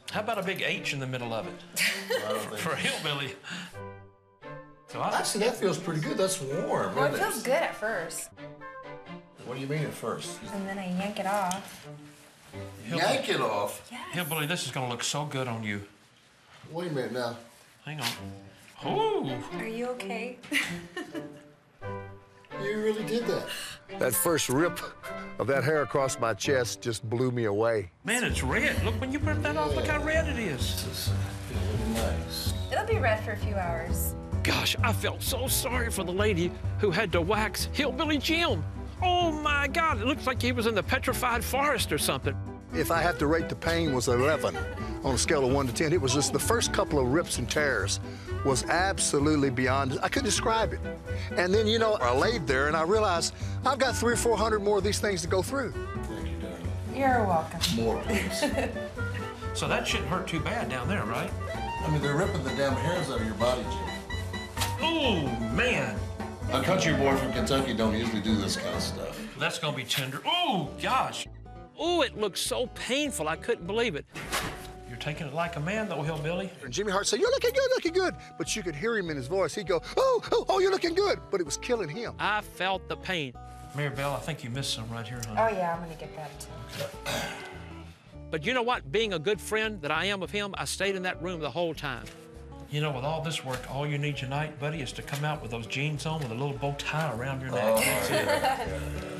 How about a big H in the middle of it? For a hillbilly. So actually, that feels pretty good. That's warm. Well, it feels good at first. What do you mean at first? And then I yank it off. Yank it off? Yes. Hillbilly, this is gonna look so good on you. Wait a minute now. Hang on. Ooh. Are you okay? You really did that. That first rip of that hair across my chest just blew me away. Man, it's red. Look, when you rip that off, look how red it is. This is really nice. It'll be red for a few hours. Gosh, I felt so sorry for the lady who had to wax Hillbilly Jim. Oh, my God, it looks like he was in the petrified forest or something. If I have to rate the pain was 11 on a scale of 1 to 10. It was just the first couple of rips and tears was absolutely beyond, I couldn't describe it. And then, you know, I laid there and I realized I've got 300 or 400 more of these things to go through. Thank you, darling. You're welcome. More, please. So that shouldn't hurt too bad down there, right? I mean, they're ripping the damn hairs out of your body, Jim. Oh, man. A country boy from Kentucky don't usually do this kind of stuff. That's gonna be tender. Oh, gosh. Oh, it looked so painful, I couldn't believe it. You're taking it like a man, though, Hillbilly. And Jimmy Hart said, "You're looking good, looking good." But you could hear him in his voice. He'd go, oh, you're looking good. But it was killing him. I felt the pain. Mary Bell, I think you missed some right here, honey. Oh, yeah, I'm gonna get that, too. But you know what? Being a good friend that I am of him, I stayed in that room the whole time. You know, with all this work, all you need tonight, buddy, is to come out with those jeans on with a little bow tie around your neck. Oh, That's it.